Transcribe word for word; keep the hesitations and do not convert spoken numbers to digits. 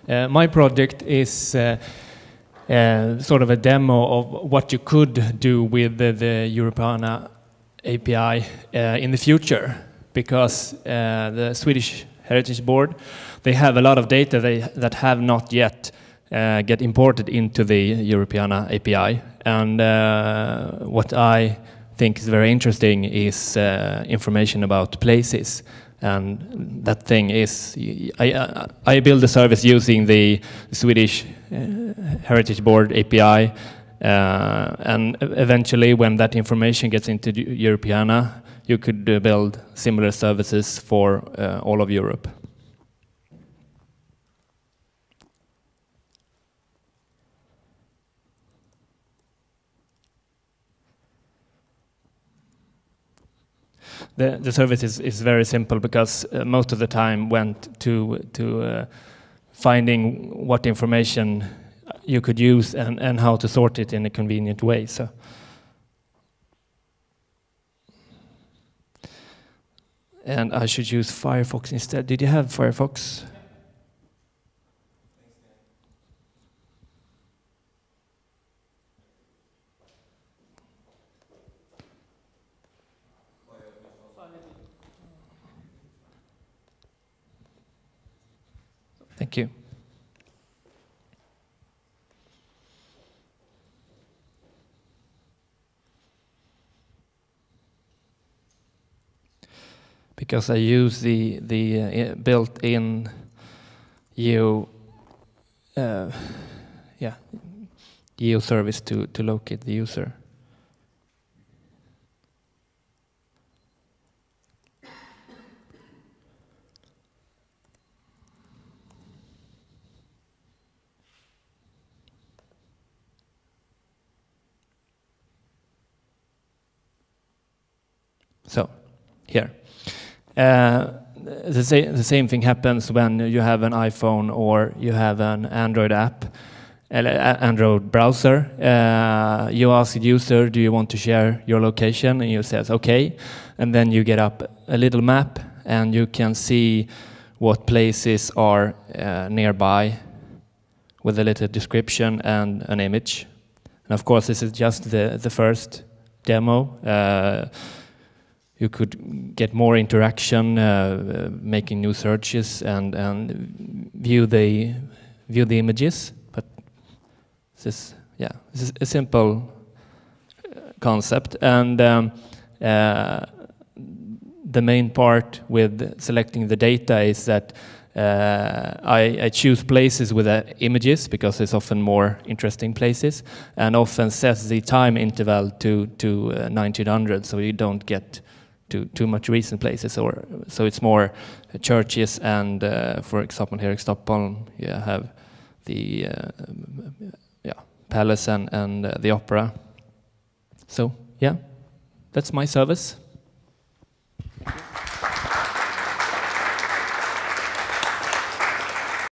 Uh, my project is uh, uh, sort of a demo of what you could do with the, the Europeana A P I uh, in the future, because uh, the Swedish Heritage Board, they have a lot of data they, that have not yet uh, get imported into the Europeana A P I. And uh, what I think is very interesting is uh, information about places. And that thing is, I, I build a service using the Swedish uh, Heritage Board A P I, uh, and eventually when that information gets into Europeana, you could uh, build similar services for uh, all of Europe. The, the service is, is very simple, because uh, most of the time went to, to uh, finding what information you could use and, and how to sort it in a convenient way. So, and I should use Firefox instead. Did you have Firefox? Thank you. Because I use the the uh, built-in Geo, uh, yeah, Geo service to to locate the user. So, here. Uh, the, sa the same thing happens when you have an iPhone or you have an Android app, uh, Android browser. Uh, you ask the user, do you want to share your location? And you says, okay. And then you get up a little map and you can see what places are uh, nearby with a little description and an image. And of course, this is just the, the first demo. Uh, You could get more interaction, uh, uh, making new searches and and view the view the images. But this is yeah, this is a simple concept. And um, uh, the main part with selecting the data is that uh, I, I choose places with uh, images, because it's often more interesting places, and often sets the time interval to to uh, nineteen hundred, so you don't get to too much recent places, or so it's more uh, churches and uh, for example here in Stockholm you have the uh, yeah palace and and uh, the opera. So yeah, that's my service.